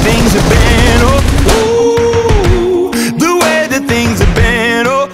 things have been, oh, ooh, the way that things have been, oh,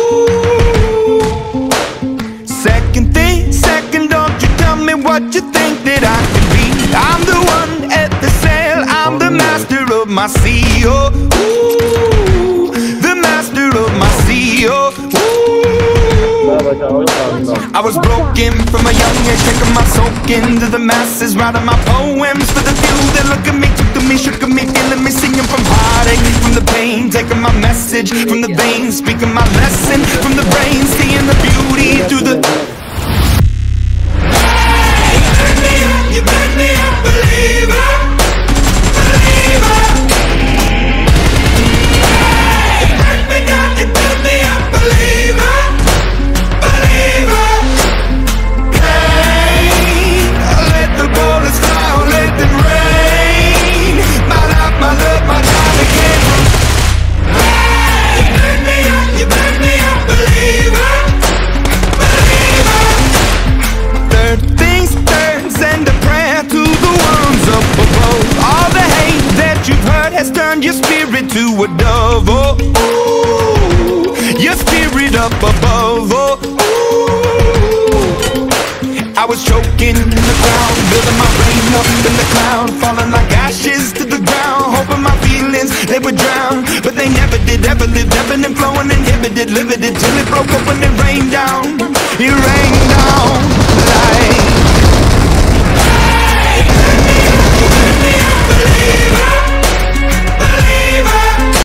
ooh. Second, don't you tell me what you think that I can be. I'm the one at the sail, I'm the master of my sea, oh, ooh, the master of my sea, oh, ooh. I was broken from a young age, taking my soak into the masses, writing my poems for the few that look at me, took to me, shook at me, feeling me, singing from heartache, from the pain, taking my message from the veins, speaking my lesson from the brain, seeing the beauty through the... You burn me up, believer, believer. You burn me down, you burn me up, believer, believer. Pain, let the bullets fly, let them rain. My life, my love, my time again. You burn me up, believer, believer. Third things turns and a prayer to the ones up above. All the hate that you've heard has turned your spirit to a dove, oh, ooh, your spirit up above, oh, ooh. I was choking in the ground, building my rain up in the cloud, falling like ashes to the ground, hoping my feelings, they would drown, but they never did, ever lived, ebbing and flowing, inhibited, limited, till it broke open and rained down. It rained.